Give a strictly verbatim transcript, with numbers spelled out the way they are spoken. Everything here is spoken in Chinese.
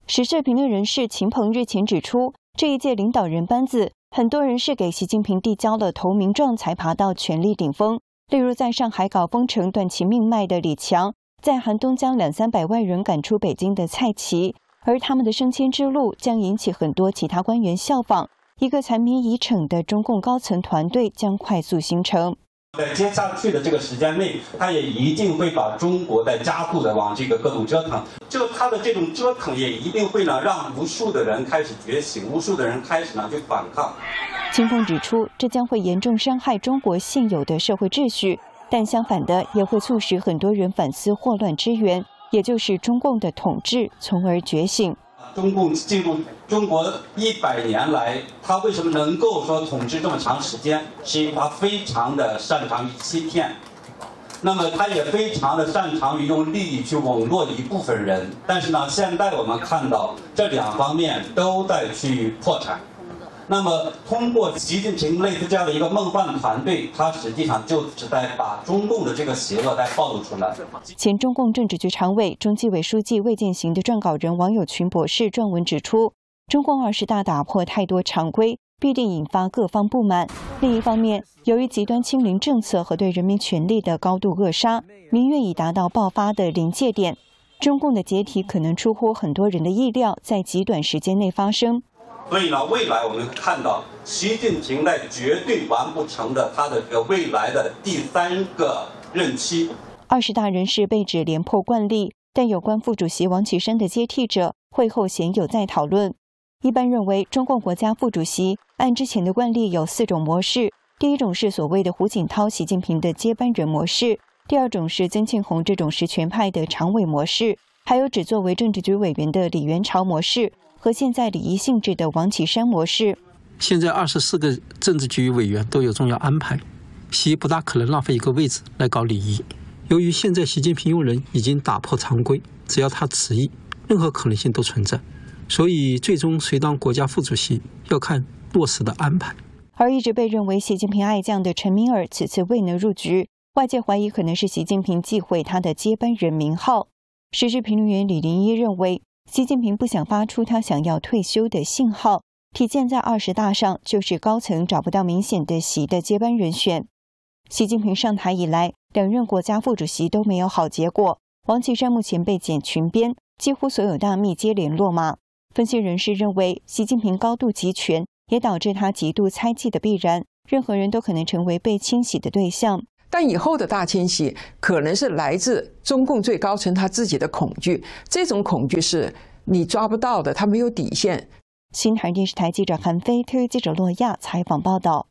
时事评论人士秦鹏日前指出，这一届领导人班子，很多人是给习近平递交了投名状才爬到权力顶峰。例如，在上海搞封城断其命脉的李强，在寒冬将两三百万人赶出北京的蔡奇，而他们的升迁之路将引起很多其他官员效仿。一个残民遗逞的中共高层团队将快速形成。 在接下去的这个时间内，他也一定会把中国在加速的往这个各种折腾。就他的这种折腾，也一定会呢让无数的人开始觉醒，无数的人开始呢去反抗。 秦鹏指出，这将会严重伤害中国现有的社会秩序，但相反的，也会促使很多人反思祸乱之源，也就是中共的统治，从而觉醒。 中共进入中国一百年来，他为什么能够说统治这么长时间？是因为他非常的擅长于欺骗，那么他也非常的擅长于用利益去笼络一部分人。但是呢，现在我们看到这两方面都在去破产。 那么，通过习近平类似这样的一个梦幻团队，他实际上就是在把中共的这个邪恶在暴露出来。 前中共政治局常委、中纪委书记魏建行的撰稿人王友群博士撰文指出，中共二十大打破太多常规，必定引发各方不满。另一方面，由于极端清零政策和对人民权利的高度扼杀，民怨已达到爆发的临界点。中共的解体可能出乎很多人的意料，在极短时间内发生。 所以呢，未来我们看到习近平在绝对完不成的他的这个未来的第三个任期。 二十大人事被指连破惯例，但有关副主席王岐山的接替者，会后鲜有在讨论。一般认为，中共国家副主席按之前的惯例有四种模式：第一种是所谓的胡锦涛、习近平的接班人模式；第二种是曾庆红这种实权派的常委模式；还有只作为政治局委员的李元朝模式。 和现在礼仪性质的王岐山模式， 现在二十四个政治局委员都有重要安排，习不大可能浪费一个位置来搞礼仪。由于现在习近平用人已经打破常规，只要他旨意，任何可能性都存在，所以最终谁当国家副主席要看落实的安排。 而一直被认为习近平爱将的陈敏尔此次未能入局，外界怀疑可能是习近平忌讳他的接班人名号。时事评论员李林一认为。 习近平不想发出他想要退休的信号，体现在二十大上，就是高层找不到明显的习的接班人选。习近平上台以来，两任国家副主席都没有好结果。王岐山目前被检群编，几乎所有大密接连落马。分析人士认为，习近平高度集权，也导致他极度猜忌的必然，任何人都可能成为被清洗的对象。 但以后的大清洗可能是来自中共最高层他自己的恐惧，这种恐惧是你抓不到的，他没有底线。 新台电视台记者韩飞、特约记者洛亚采访报道。